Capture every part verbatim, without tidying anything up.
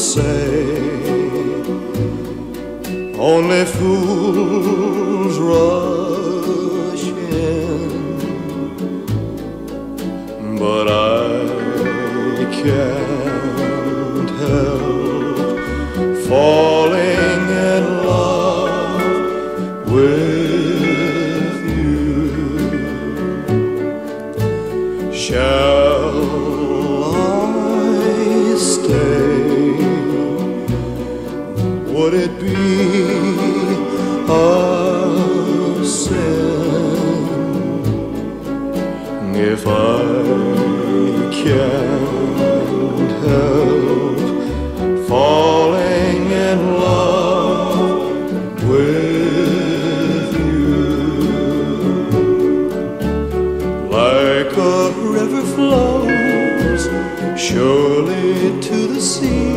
say only fools rush in, but I can't help falling in love with you. Shall I stay? Would it be a sin if I can't help falling in love with you? Like a river flows surely to the sea,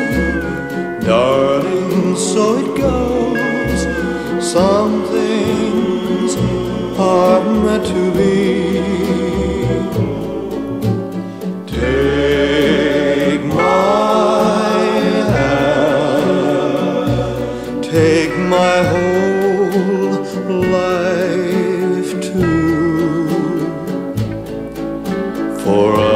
darling, so it goes. Some things are meant to be. Take my hand, take my whole life too, for I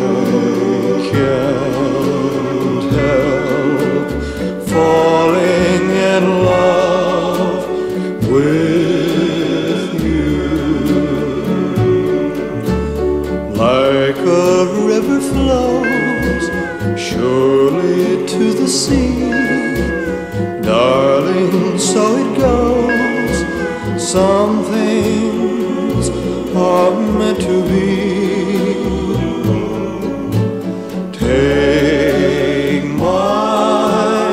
can't help falling in love with you. Like a river flows surely to the sea, darling, so it goes. Some things are meant to be. Take my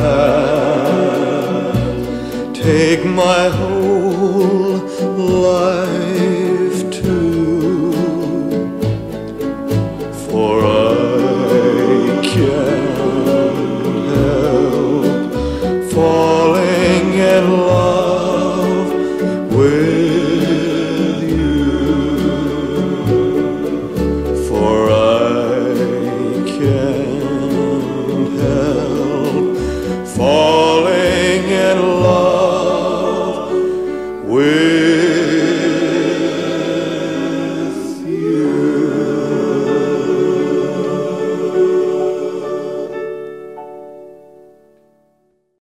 hand, take my whole life too, for I can't help falling in love